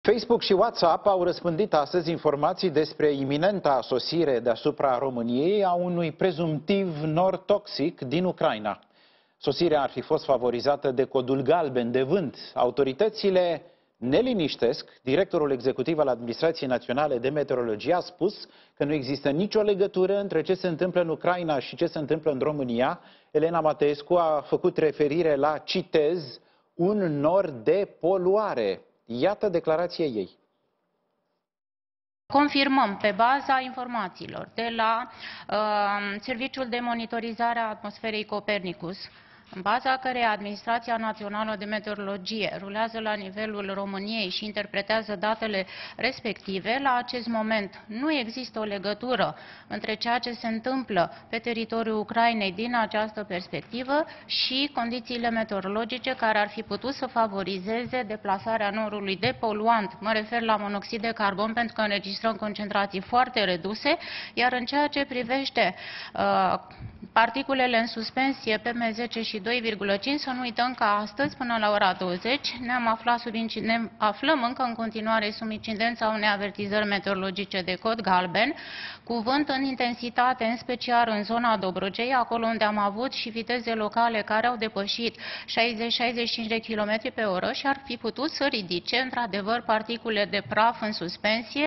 Facebook și WhatsApp au răspândit astăzi informații despre iminenta sosire deasupra României a unui prezumtiv nor toxic din Ucraina. Sosirea ar fi fost favorizată de codul galben de vânt. Autoritățile ne liniștesc. Directorul executiv al Administrației Naționale de Meteorologie a spus că nu există nicio legătură între ce se întâmplă în Ucraina și ce se întâmplă în România. Elena Mateescu a făcut referire la, citez, un nor de poluare. Iată declarația ei. Confirmăm pe baza informațiilor de la Serviciul de Monitorizare a Atmosferei Copernicus, în baza căreia Administrația Națională de Meteorologie rulează la nivelul României și interpretează datele respective, la acest moment nu există o legătură între ceea ce se întâmplă pe teritoriul Ucrainei din această perspectivă și condițiile meteorologice care ar fi putut să favorizeze deplasarea norului de poluant. Mă refer la monoxid de carbon pentru că înregistrăm concentrații foarte reduse, iar în ceea ce privește particulele în suspensie PM10 și 2,5, să nu uităm că astăzi, până la ora 20, ne aflăm încă în continuare sub incidența unei avertizări meteorologice de cod galben, cu vânt în intensitate, în special în zona Dobrogei, acolo unde am avut și viteze locale care au depășit 60-65 de km pe oră și ar fi putut să ridice, într-adevăr, particule de praf în suspensie.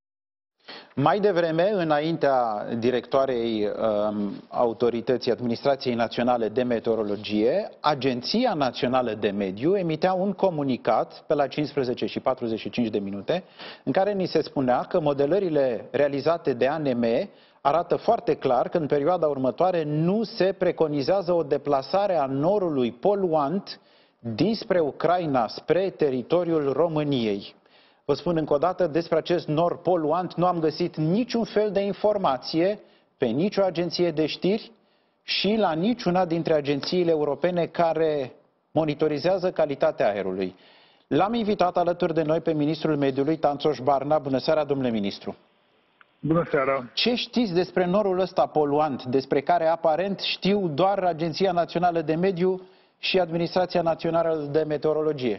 Mai devreme, înaintea directoarei Autorității Administrației Naționale de Meteorologie, Agenția Națională de Mediu emitea un comunicat pe la 15 și 45 de minute, în care ni se spunea că modelările realizate de ANM arată foarte clar că în perioada următoare nu se preconizează o deplasare a norului poluant dinspre Ucraina spre teritoriul României. Vă spun încă o dată, despre acest nor poluant nu am găsit niciun fel de informație pe nicio agenție de știri și la niciuna dintre agențiile europene care monitorizează calitatea aerului. L-am invitat alături de noi pe ministrul mediului, Tanțoș Barna. Bună seara, domnule ministru! Bună seara! Ce știți despre norul ăsta poluant, despre care aparent știu doar Agenția Națională de Mediu și Administrația Națională de Meteorologie?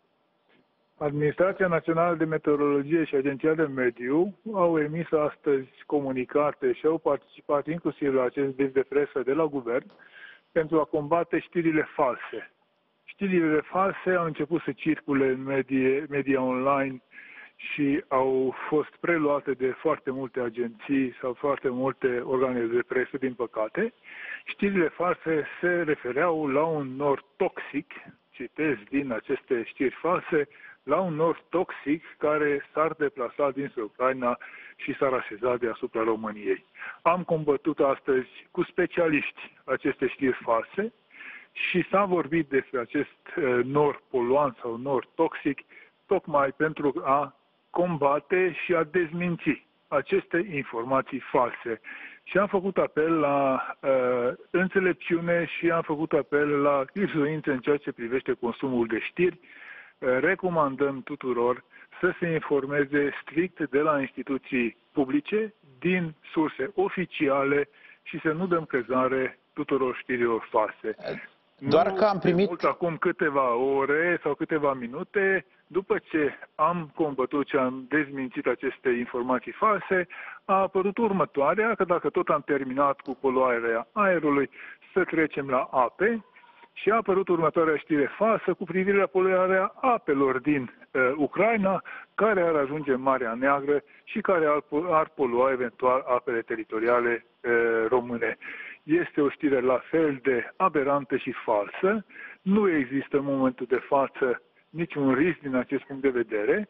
Administrația Națională de Meteorologie și Agenția de Mediu au emis astăzi comunicate și au participat inclusiv la acest dis de presă de la guvern pentru a combate știrile false. Știrile false au început să circule în media online și au fost preluate de foarte multe agenții sau foarte multe organe de presă, din păcate. Știrile false se refereau la un nor toxic, citez din aceste știri false, la un nor toxic care s-ar deplasa dinspre Ucraina și s-ar așeza deasupra României. Am combătut astăzi cu specialiști aceste știri false și s-a vorbit despre acest nor poluant sau nor toxic tocmai pentru a combate și a dezminți aceste informații false. Și am făcut apel la înțelepciune și am făcut apel la chipzuință în ceea ce privește consumul de știri. Recomandăm tuturor să se informeze strict de la instituții publice, din surse oficiale și să nu dăm crezare tuturor știrilor false. Doar că am primit... Acum câteva ore sau câteva minute, după ce am combătut și am dezmințit aceste informații false, a apărut următoarea, că dacă tot am terminat cu poluarea aerului, să trecem la ape. Și a apărut următoarea știre falsă cu privire la poluarea apelor din Ucraina, care ar ajunge în Marea Neagră și care ar polua eventual apele teritoriale române. Este o știre la fel de aberantă și falsă. Nu există în momentul de față niciun risc din acest punct de vedere.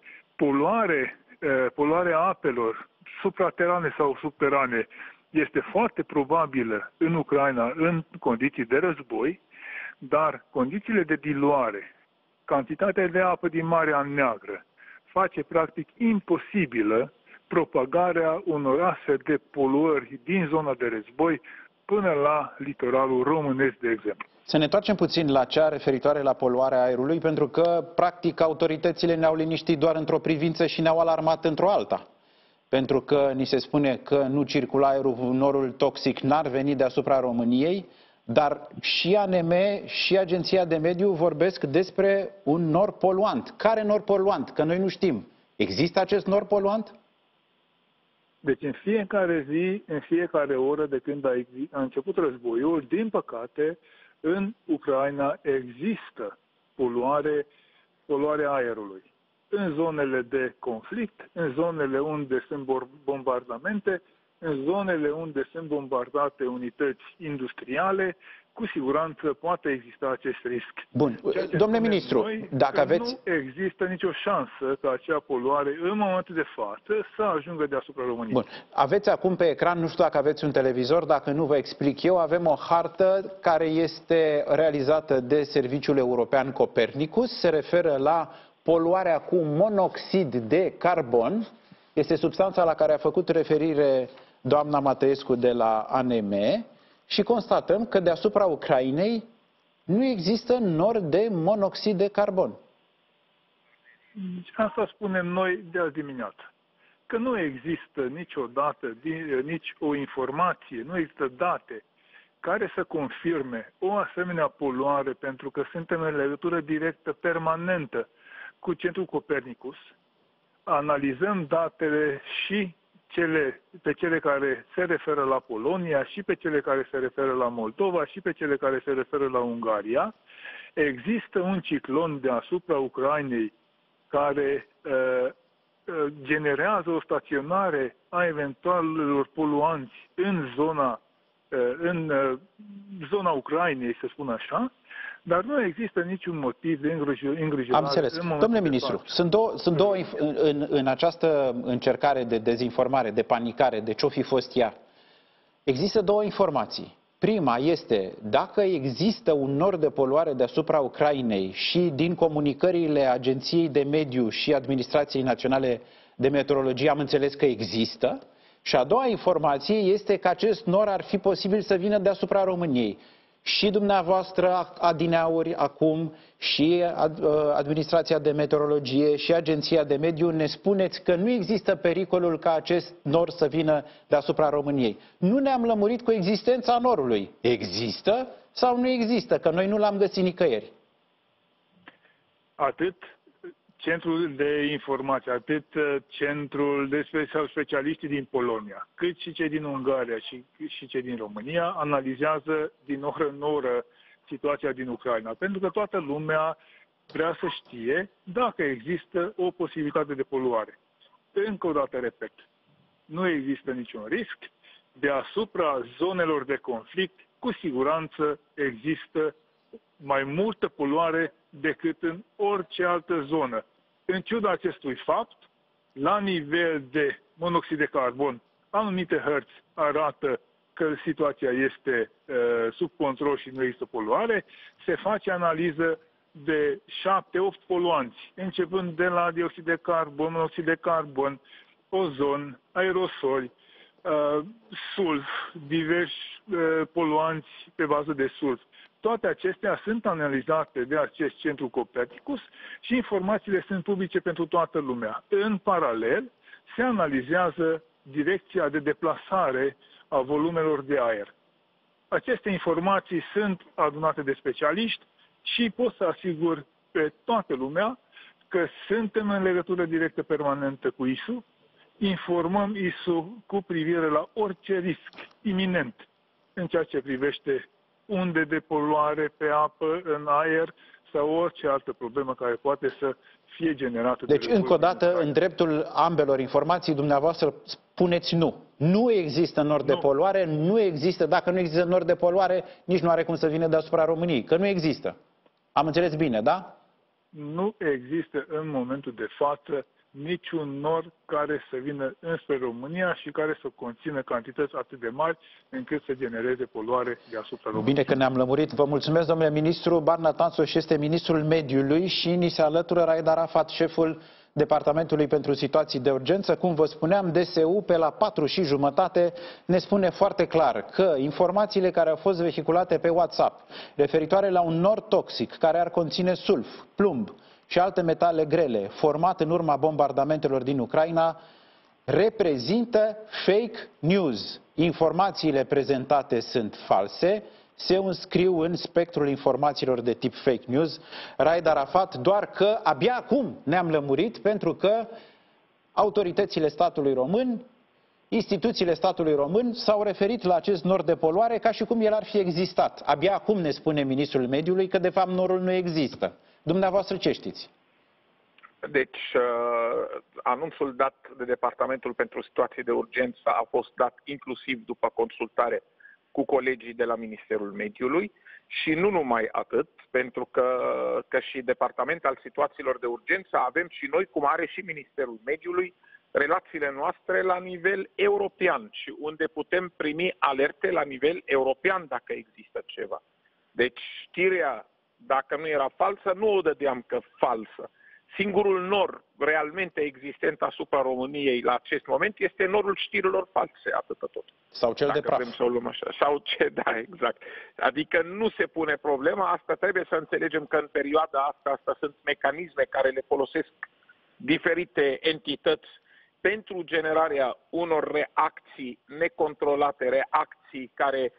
Poluarea apelor supraterane sau subterane este foarte probabilă în Ucraina în condiții de război, dar condițiile de diluare, cantitatea de apă din Marea Neagră, face practic imposibilă propagarea unor astfel de poluări din zona de război până la litoralul românesc, de exemplu. Să ne întoarcem puțin la cea referitoare la poluarea aerului, pentru că, practic, autoritățile ne-au liniștit doar într-o privință și ne-au alarmat într-o alta. Pentru că ni se spune că nu circulă aerul, norul toxic n-ar veni deasupra României, dar și ANM și Agenția de Mediu vorbesc despre un nor poluant. Care nor poluant? Că noi nu știm. Există acest nor poluant? Deci în fiecare zi, în fiecare oră de când a început războiul, din păcate, în Ucraina există poluare aerului. În zonele de conflict, în zonele unde sunt bombardamente, în zonele unde sunt bombardate unități industriale, cu siguranță poate exista acest risc. Bun. Domnule ministru, dacă aveți... Nu există nicio șansă ca acea poluare, în momentul de față, să ajungă deasupra României. Bun. Aveți acum pe ecran, nu știu dacă aveți un televizor, dacă nu vă explic eu, avem o hartă care este realizată de Serviciul European Copernicus, se referă la poluarea cu monoxid de carbon, este substanța la care a făcut referire doamna Matăescu de la ANM, și constatăm că deasupra Ucrainei nu există nor de monoxid de carbon. Asta spunem noi de azi dimineață. Că nu există niciodată, nici o informație, nu există date care să confirme o asemenea poluare, pentru că suntem în legătură directă, permanentă cu Centrul Copernicus. Analizăm datele și pe cele care se referă la Polonia, și pe cele care se referă la Moldova, și pe cele care se referă la Ungaria. Există un ciclon deasupra Ucrainei care generează o staționare a eventualelor poluanți în zona Ucrainei, să spun așa, dar nu există niciun motiv de îngrijorare. Am înțeles. Domnule ministru, sunt două în această încercare de dezinformare, de panicare, de ce-o fi fost ea. Există două informații. Prima este, dacă există un nor de poluare deasupra Ucrainei și din comunicările Agenției de Mediu și Administrației Naționale de Meteorologie am înțeles că există. Și a doua informație este că acest nor ar fi posibil să vină deasupra României. Și dumneavoastră adineauri acum, și Administrația de Meteorologie și Agenția de Mediu ne spuneți că nu există pericolul ca acest nor să vină deasupra României. Nu ne-am lămurit cu existența norului. Există sau nu există? Că noi nu l-am găsit nicăieri. Atât Centrul de Informație, atât Centrul de specialiștii din Polonia, cât și cei din Ungaria și cei din România analizează din oră în oră situația din Ucraina. Pentru că toată lumea vrea să știe dacă există o posibilitate de poluare. Încă o dată repet, nu există niciun risc. Deasupra zonelor de conflict, cu siguranță există mai multă poluare decât în orice altă zonă. În ciuda acestui fapt, la nivel de monoxid de carbon, anumite hărți arată că situația este sub control și nu există poluare, se face analiză de 7-8 poluanți, începând de la dioxid de carbon, monoxid de carbon, ozon, aerosoli, sulf, diversi poluanți pe bază de sulf. Toate acestea sunt analizate de acest Centru Copernicus și informațiile sunt publice pentru toată lumea. În paralel, se analizează direcția de deplasare a volumelor de aer. Aceste informații sunt adunate de specialiști și pot să asigur pe toată lumea că suntem în legătură directă permanentă cu ISU, informăm ISU cu privire la orice risc iminent în ceea ce privește unde de poluare pe apă, în aer sau orice altă problemă care poate să fie generată. Deci, încă o dată, în dreptul ambelor informații, dumneavoastră spuneți nu. Nu există nor de poluare, nu există. Dacă nu există nor de poluare, nici nu are cum să vină deasupra României, că nu există. Am înțeles bine, da? Nu există în momentul de față niciun nor care să vină înspre România și care să conțină cantități atât de mari încât să genereze poluare deasupra României. Bine că ne-am lămurit. Vă mulțumesc, domnule ministru. Barna Tanțoș este ministrul mediului și ni se alătură Raed Arafat, șeful Departamentului pentru Situații de Urgență. Cum vă spuneam, DSU pe la 4:30 ne spune foarte clar că informațiile care au fost vehiculate pe WhatsApp referitoare la un nor toxic care ar conține sulf, plumb și alte metale grele, format în urma bombardamentelor din Ucraina, reprezintă fake news. Informațiile prezentate sunt false, se înscriu în spectrul informațiilor de tip fake news. Raed Arafat, doar că abia acum ne-am lămurit, pentru că autoritățile statului român, instituțiile statului român s-au referit la acest nor de poluare ca și cum el ar fi existat. Abia acum ne spune ministrul mediului că de fapt norul nu există. Dumneavoastră ce știți? Deci, anunțul dat de Departamentul pentru Situații de Urgență a fost dat inclusiv după consultare cu colegii de la Ministerul Mediului și nu numai atât, pentru că și Departamentul al Situațiilor de Urgență avem și noi, cum are și Ministerul Mediului, relațiile noastre la nivel european și unde putem primi alerte la nivel european dacă există ceva. Deci știrea, dacă nu era falsă, nu o dădeam că falsă. Singurul nor realmente existent asupra României la acest moment este norul știrilor false, atâta tot. Sau cel de praf. Să o luăm așa. Sau ce, da, exact. Adică nu se pune problema, asta trebuie să înțelegem că în perioada asta sunt mecanisme care le folosesc diferite entități pentru generarea unor reacții necontrolate, reacții care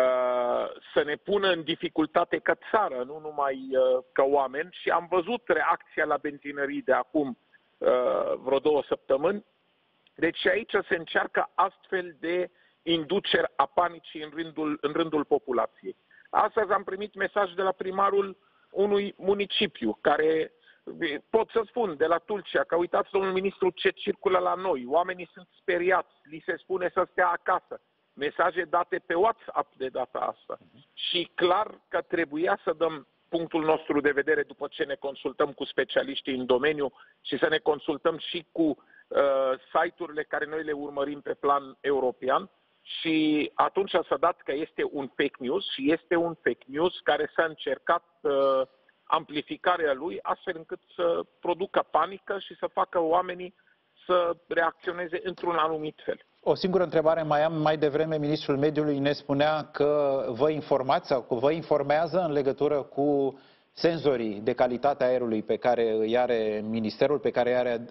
să ne pună în dificultate ca țară, nu numai ca oameni. Și am văzut reacția la benzinării de acum vreo 2 săptămâni. Deci aici se încearcă astfel de induceri a panicii în rândul populației. Astăzi am primit mesaj de la primarul unui municipiu care, pot să spun, de la Tulcea, că uitați, domnul ministru, ce circulă la noi. Oamenii sunt speriați, li se spune să stea acasă. Mesaje date pe WhatsApp de data asta. Și clar că trebuia să dăm punctul nostru de vedere după ce ne consultăm cu specialiștii în domeniu și să ne consultăm și cu site-urile care noi le urmărim pe plan european. Și atunci s-a dat că este un fake news și este un fake news care s-a încercat amplificarea lui astfel încât să producă panică și să facă oamenii să reacționeze într-un anumit fel. O singură întrebare mai am. Mai devreme ministrul mediului ne spunea că vă informați sau că vă informează în legătură cu senzorii de calitate a aerului pe care îi are ministerul, pe care îi are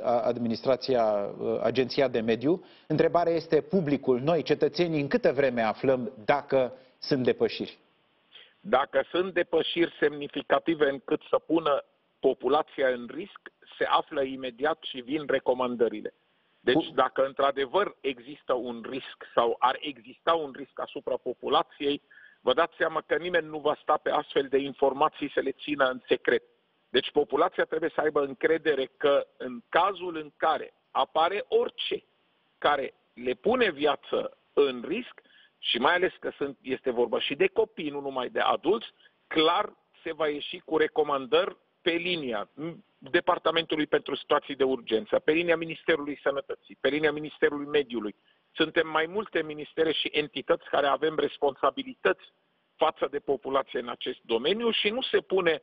Agenția de Mediu. Întrebarea este: publicul, noi, cetățenii, în câtă vreme aflăm dacă sunt depășiri? Dacă sunt depășiri semnificative încât să pună populația în risc, se află imediat și vin recomandările. Deci dacă într-adevăr există un risc sau ar exista un risc asupra populației, vă dați seama că nimeni nu va sta pe astfel de informații să le țină în secret. Deci populația trebuie să aibă încredere că în cazul în care apare orice care le pune viața în risc, și mai ales că este vorba și de copii, nu numai de adulți, clar se va ieși cu recomandări pe linia Departamentului pentru Situații de Urgență, pe linia Ministerului Sănătății, pe linia Ministerului Mediului. Suntem mai multe ministere și entități care avem responsabilități față de populație în acest domeniu și nu se pune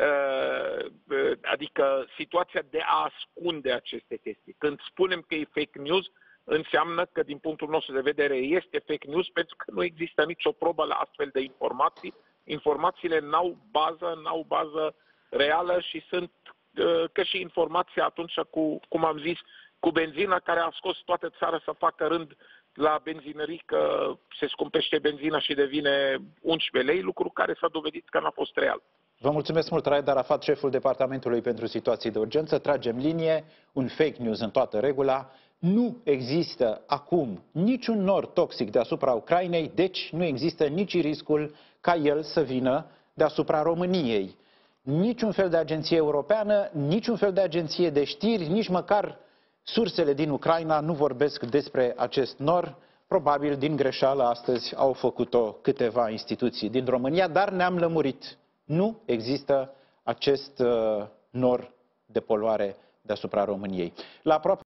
adică situația de a ascunde aceste chestii. Când spunem că e fake news, înseamnă că din punctul nostru de vedere este fake news pentru că nu există nicio probă la astfel de informații. Informațiile n-au bază reală și sunt că și informația atunci cu, cum am zis, cu benzina care a scos toată țara să facă rând la benzinării că se scumpește benzina și devine 11 lei, lucru care s-a dovedit că n-a fost real. Vă mulțumesc mult, Raed Arafat, șeful Departamentului pentru Situații de Urgență. Tragem linie, un fake news în toată regula. Nu există acum niciun nor toxic deasupra Ucrainei, deci nu există nici riscul ca el să vină deasupra României. Niciun fel de agenție europeană, niciun fel de agenție de știri, nici măcar sursele din Ucraina nu vorbesc despre acest nor. Probabil din greșeală astăzi au făcut-o câteva instituții din România, dar ne-am lămurit. Nu există acest nor de poluare deasupra României. La aproape